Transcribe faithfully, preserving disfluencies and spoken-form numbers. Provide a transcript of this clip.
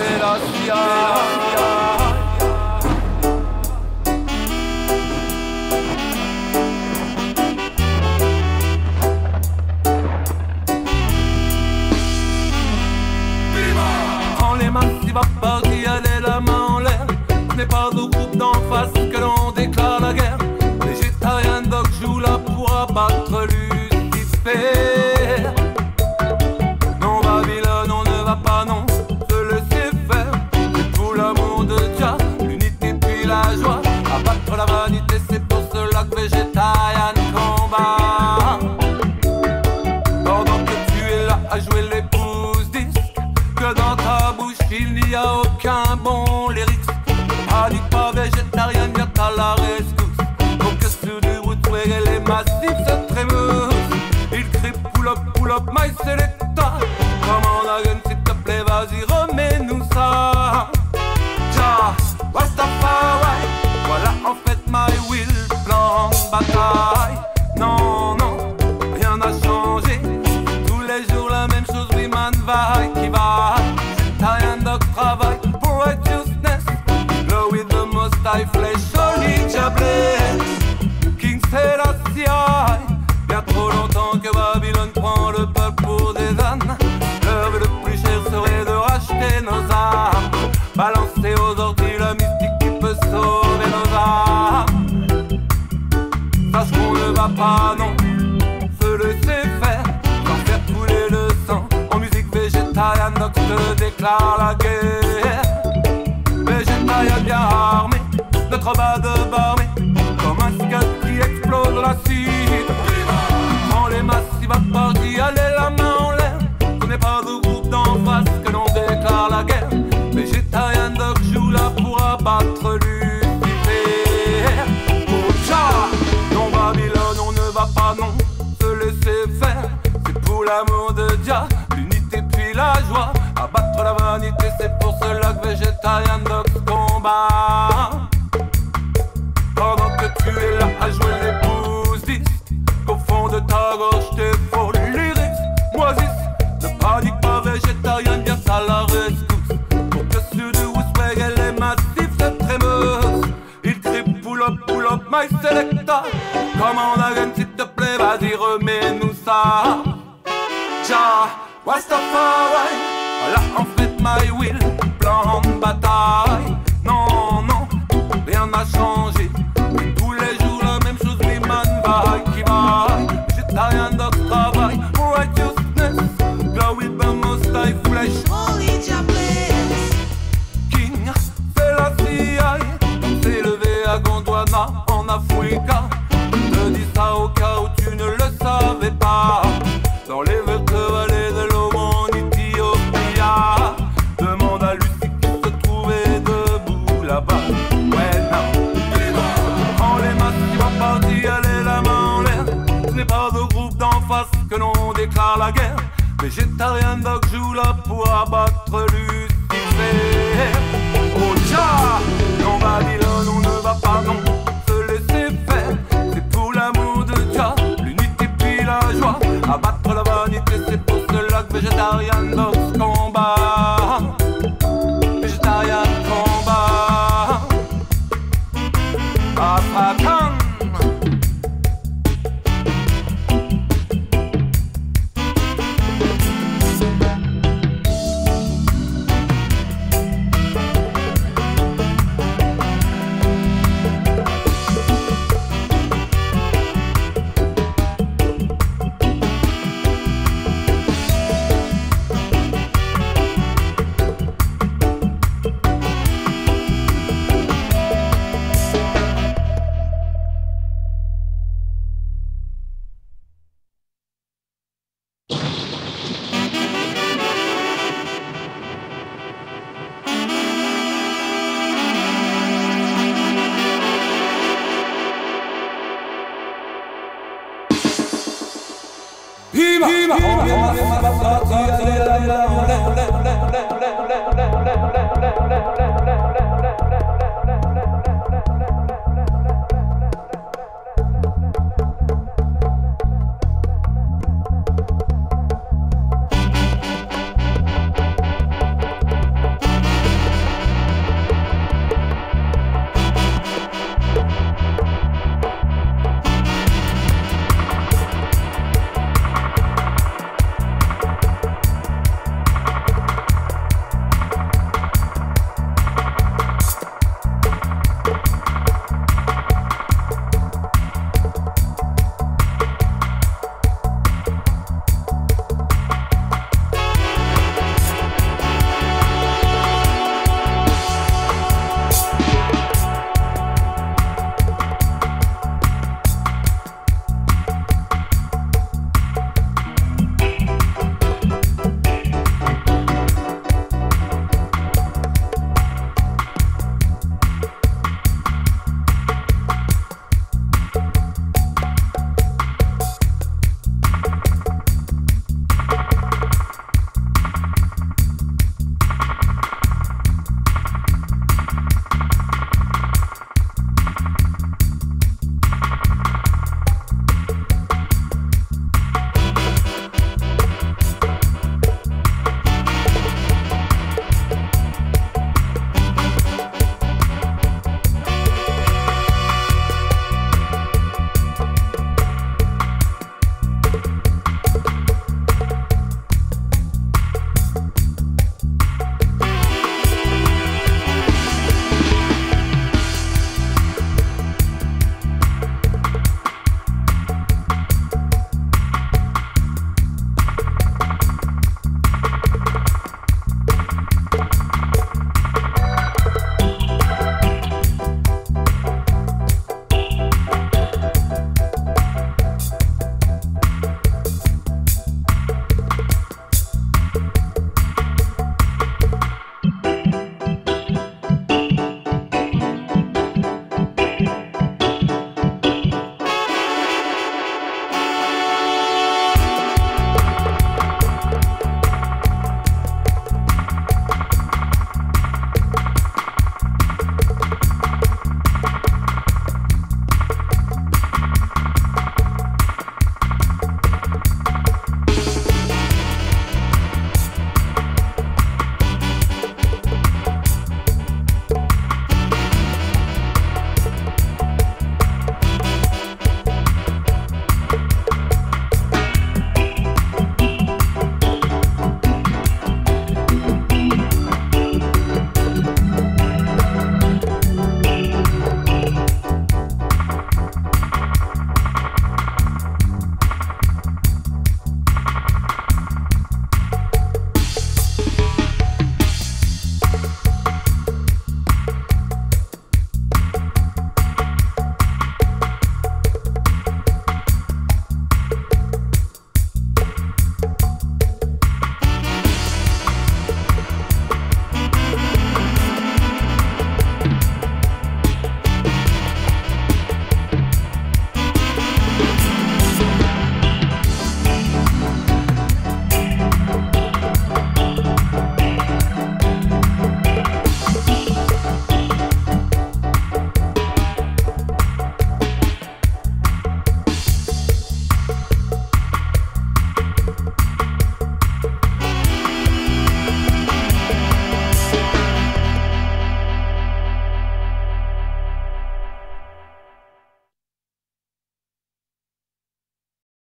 fait la C I. Prends les mains si va partir, allez la main en l'air. Ce n'est pas au groupe d'en face que l'on déclare la guerre. Végétarien Doc joue là pour abattre Lucifer. Non Babylone, on ne va pas non se laisser faire. C'est pour l'amour de Dieu, l'unité puis la joie. Abattre la vanité, c'est pour cela que Végétarien combat. Pendant que tu es là à jouer les pouces-disques, que dans ta bouche il n'y a aucun bon lyrics. Panique pas végétarien, viens à la rescousse. Donc que sur du Woodway et les massifs se trémoussent. Il crie pull up, pull up, my selecta. Commande à gun s'il te plaît, vas-y remets-nous ça. Ja, Rastafari, voilà en fait my will, plan de bataille. Non, non, rien n'a changé. Tous les jours la même chose, oui man, vaille qui vaille. Végétarien Doc travaille pour righteousness. Glow with the most high flesh, only Jah bless. King Selassie, bien trop longtemps que Babylone prend le peuple pour des ânes. L'heure le plus cher serait de racheter nos âmes. Balancer aux orties la mystique qui peut sauver nos âmes. Sache qu'on ne va pas non se laisser faire, sans faire couler le sang. En musique végétarienne, Doc te déclare la guerre. Végétarien bien armé, notre bas de barmé, comme un scud qui explose la cide. Prends les masses, il va partir, allez la main en l'air. Ce n'est pas au groupe d'en face que l'on déclare la guerre. Végétarien Doc joue là pour abattre Lucifer. Oh Jah, non Babylone, on ne va pas non se laisser faire. C'est pour l'amour de Dieu, l'unité puis la joie. Abattre la vanité, c'est pour cela que Végétarien Doc combat. Pendant que tu es là à jouer les pouces-disques, qu'au fond de ta gorge tes faux lyrics moisissent. Ne panique pas végétarien, viens à la rescousse. Pour que sur du Woodway et les massifs se trémoussent. Il crie pull up, pull up, my selecta. Commande à gun s'il te plaît, vas-y remets-nous ça. Ja, Rastafari, voilà en fait my will, plan de bataille. Non, non, rien n'a changé. Tous les jours la même chose, oui man, vaille qui vaille. Végétarien Doc travaille pour righteousness. Glow with the most high flesh, Holy Jah bless. King Selassie, on s'est levé à Gondwana en Africa. Je te dis ça au cas où tu ne le savais pas. Dans les vertes vallées de l'eau en Éthiopie, demande à Lucie qui se trouvait debout là-bas. Ouais, non. Prends les masses, il va partir, allez la main en l'air. Ce n'est pas au groupe d'en face que l'on déclare la guerre. Végétarien Doc joue là pour abattre Lucifer. Oh Jah, non Babylone, on ne va pas non se laisser faire. C'est pour l'amour de Dieu, l'unité puis la joie. Abattre la vanité, c'est pour cela que Végétarien Doc combat. Végétarien combat. African. Viva, viva, viva, viva, viva, viva, viva, viva, viva, viva, viva, viva, viva,